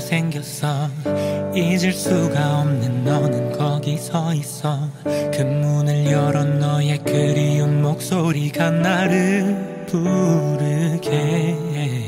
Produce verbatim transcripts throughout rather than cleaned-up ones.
생겼어. 잊을 수가 없는 너는 거기 서 있어. 그 문을 열어 너의 그리운 목소리가 나를 부르게.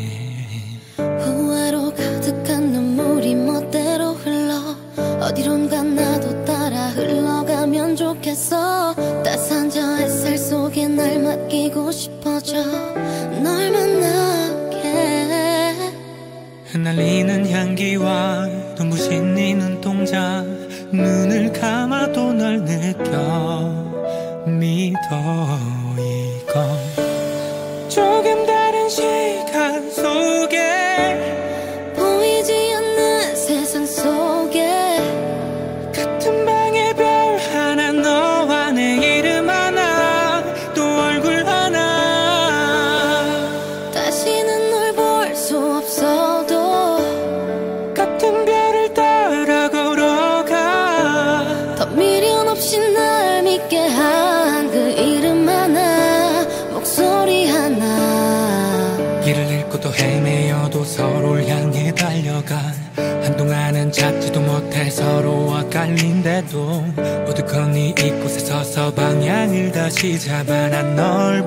후회로 가득한 눈물이 멋대로 흘러 어디론가 나도 따라 흘러가면 좋겠어. 따스한 저 햇살 속에 날 맡기고 싶어져. 널 만나게. 흩날리는 향기와 눈부신 네 눈동자. 눈을 감아도 널 느껴 믿어. 이건 조금 다른 시간 속에 보이지 않는 세상 속에 같은 방에 별 하나 너와 내 이름 하나 또 얼굴 하나. 다시는 널 볼 수 없어도 같은 별을 따라 걸어가. 더 미련 없이 날 믿게 한 그 이름 하나 목소리 하나. 길을 잃고 또 헤매어도 서로를 향해 달려가. 한동안은 찾지도 못해 서로 엇갈린데도 어두컴 네 이곳에 서서 방향을 다시 잡아 난 널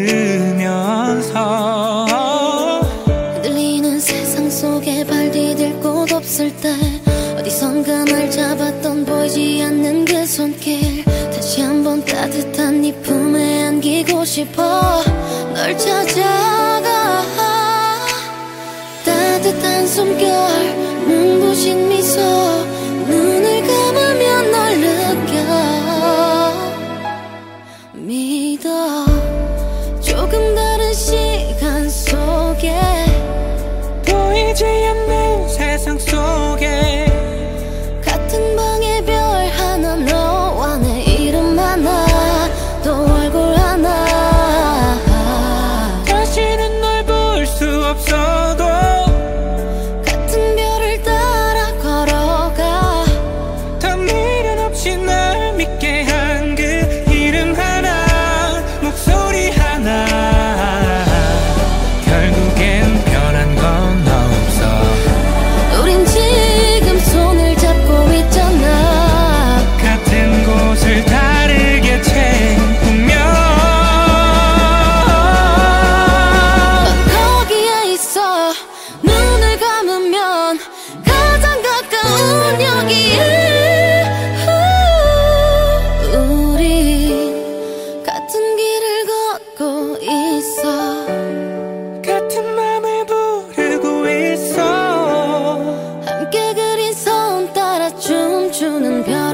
부르면서. 흔들리는 세상 속에 발 디딜 곳 없을 때 어디선가 날 잡았던 보이지 않는 그 손길 다시 한번 따뜻한 네 품에 안기고 싶어. 널 찾아가. 따뜻한 숨결 눈부신 미소 눈을 감으면 널 느껴 믿어. 조금 다른 시간 속에 보이지 않는 세상 속에 같은 방에 별 하나 너와 내 이름 하나 또 얼굴 하나. 다시는 널 볼 수 없어도 같은 별을 따라 걸어가. 더 미련 없이 날 믿게 한 그 이름 하나 목소리 하나. 결국엔 변한 건 없어. 우린 지금 손을 잡고 있잖아. 같은 곳을 다르게 채우며 넌 거기에 있어. 눈을 감으면 가장 가까운 여기에. 우린 같은 길을 걷고 있어. 같은 맘을 부르고 있어. 함께 그린 손 따라 춤추는 별